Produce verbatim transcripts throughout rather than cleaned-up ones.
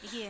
Yeah.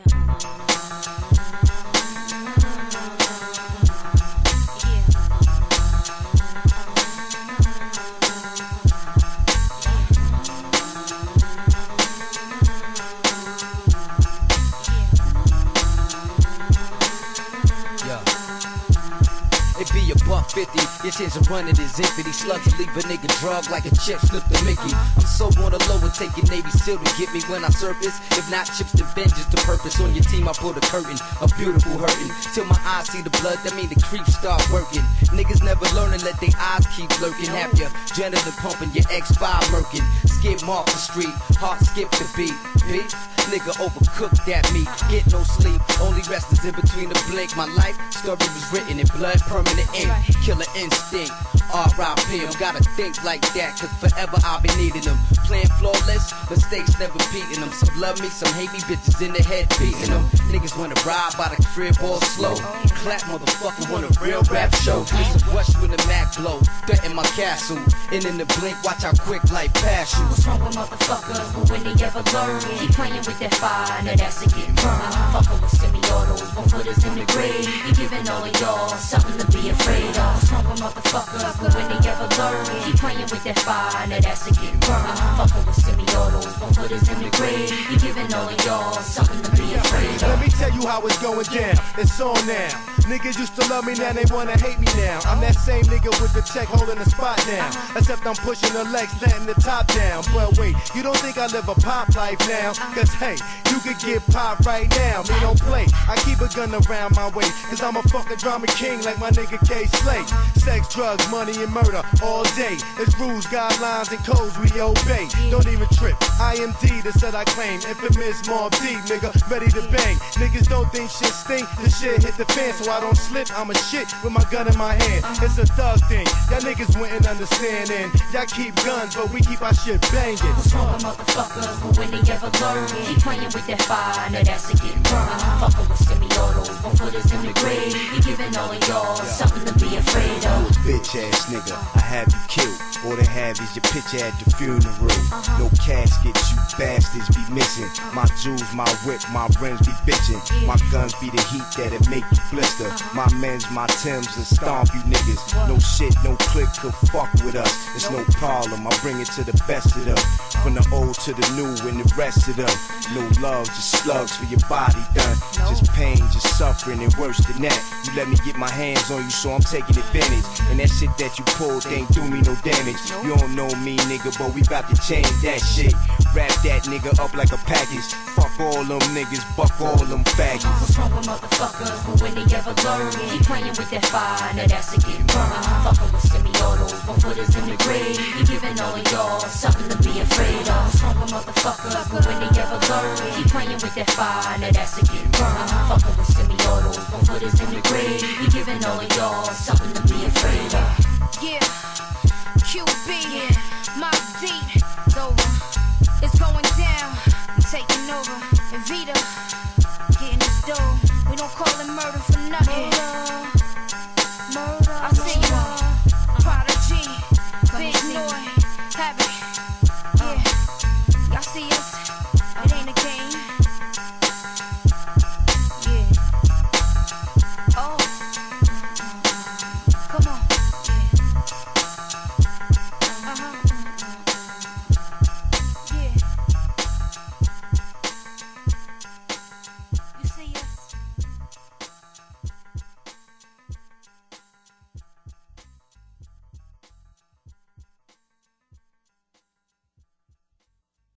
It be a buck fifty, your chance of running is infinity. Slugs leave a nigga drug like a chip slip the Mickey. I'm so on the low and taking Navy SEAL to get me when I surface. If not chips, then vengeance to purpose. On your team, I put a curtain, a beautiful hurting. Till my eyes see the blood, that mean the creeps start working. Niggas never learning, let their eyes keep lurking. Have your janitor pumping, your X five murking. Skip off the street, heart skip the beat. Beef, nigga overcooked that meat. Get no sleep, only rest is in between the blink. My life story was written in blood, permanent ink. Killer instinct, R I P Gotta think like that, cause forever I'll be needing them. Playing flawless, mistakes never beating them. Some love me, some hate me, bitches in the head beating them. Niggas wanna ride by the crib all slow. Clap motherfucker want a real rap show. It's a rush when the Mac blow, threaten my castle. And in the blink, watch how quick life pass you. What's wrong with motherfuckers, but when they ever learn, keep playing with that fire, now that's a getting burned. Fucking with semi-autos, one footers in the grave. Be giving all of y'all something to be afraid of. What's wrong with motherfuckers, but when they ever learn, keep playing with that fire, now that's a getting burned. Fucking with semi-autos, one footers in the grave. Be giving all of y'all something to be afraid of. Let me tell you how it's going down, it's on now. Niggas used to love me, now they wanna hate me now. I'm that same nigga with the tech holding the spot now. Except I'm pushing the legs, letting the top down. But wait, you don't think I live a pop life now? Cause hey, you could get popped right now. Me don't play, I keep a gun around my waist. Cause I'm a fucking drama king like my nigga K Slay. Sex, drugs, money, and murder all day. It's rules, guidelines, and codes we obey. Don't even trip, I am D, the set I claim. Infamous mobb D, nigga, ready to bang. Niggas don't think shit stink, the shit hit the fan. So I don't slip, I'm a shit with my gun in my hand. It's a thug thing, y'all niggas wouldn't understand. And y'all keep guns, but we keep our shit banging. What's wrong with motherfuckers, but when they ever learn, keep playing with that fire, now that's a getting burned. Fucking with semi-autos, one footers in the grave. Be giving all of y'all something to be afraid of. You a bitch ass nigga, I have you killed. All they have is your picture at the funeral. No caskets, you bastards be missing. My jewels, my whip, my rims be bitching. My guns be the heat that'll make you blister. My men's, my Timbs, and stomp you niggas. No shit, no click could fuck with us. It's no problem, I bring it to the best of them. From the old to the new and the rest of them. No love, just slugs for your body done. Just pain, just suffering, and worse than that, you let me get my hands on you, so I'm taking advantage. And that shit that you pulled ain't do me no damage. You don't know me, nigga, but we bout to change that shit. Wrap that nigga up like a package. Fuck all them niggas, buck all them faggots. What's wrong with motherfuckers, but when they ever learn, keep playing with that fire, now that's a getting burned. Fucking with semi-autos, one footers in the grave. Be giving all of y'all something to be afraid of. What's wrong with motherfuckers, but when they ever learn, keep playing with that fire, now that's a getting burned. Fucking with semi-autos, one footers in the grave. Be giving all of y'all something to be afraid of. Yeah, Q B, yeah. Mobb D.